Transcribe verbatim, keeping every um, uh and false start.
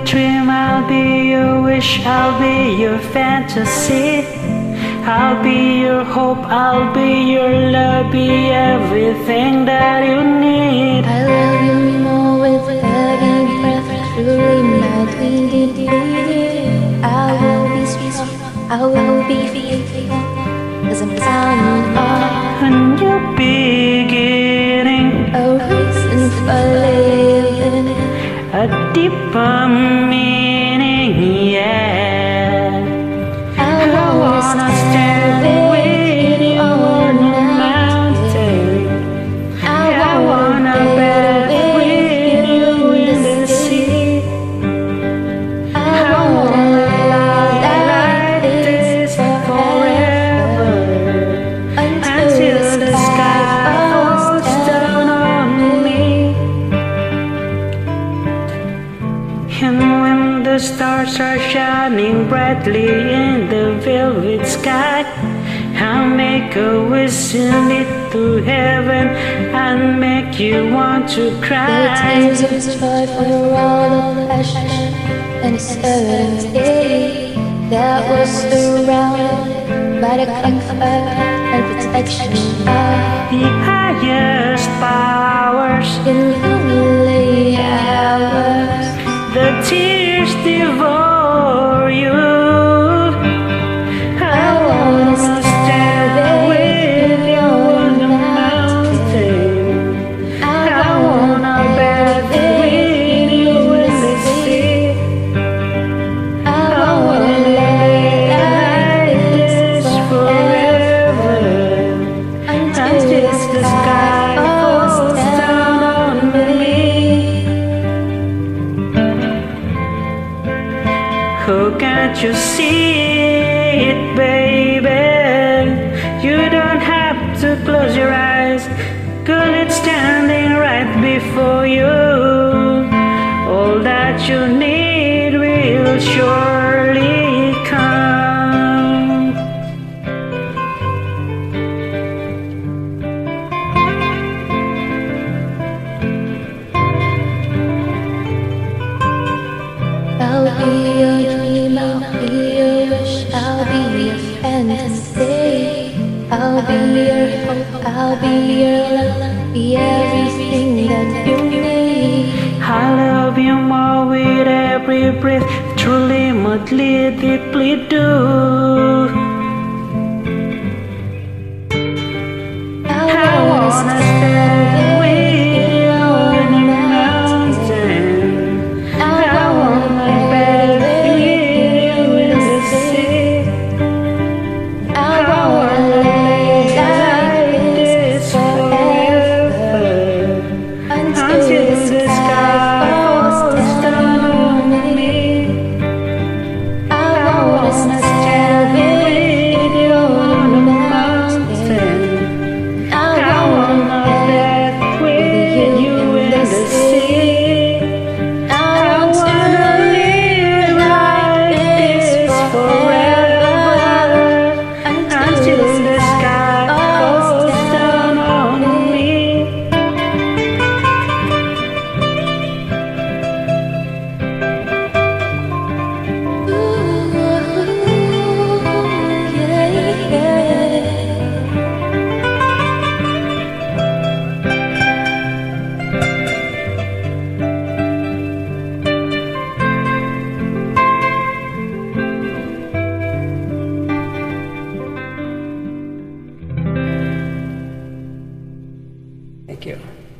dream, I'll be your wish, I'll be your fantasy. I'll be your hope, I'll be your love, be everything that you need. I love you more with every breath, truly madly deep. I will be strong, I will be faithful, 'cause I'm counting on A new beginning, a reason for living, a deeper meaning, yeah. I wanna stand with you on the mountain. I wanna bathe with you in the sea. I wanna lie like this forever, until the sky falls down on me. And when the stars are shining brightly in the velvet sky, I'll make a wish, send it to heaven, and make you want to the cry. tears of strife for all the passion and certainty that was surrounded by the comfort and protection of The highest powers, in lonely hours. the tears devour you. I wanna stand with you on the mountain. I wanna bathe with you in the sea. I wanna lay like this forever, until the sky falls down on me. Oh, can't you see it, baby? You don't have to close your eyes, 'cause it's standing right before you. All that you need will surely come. I'll be your dream, I'll be your wish, I'll be your fantasy. I'll be your hope, I'll be your love, be everything that you need. I love you more with every breath, truly, madly, deeply do. I wanna stand with you on the mountain. I wanna bathe with you in the sea. I wanna lay like this forever, until the sky falls down on me. I wanna stand with you on the mountain. I wanna bathe with you in the sea. I wanna live like this forever, until the sky falls down on me. Ooh, yeah, yeah. Thank you.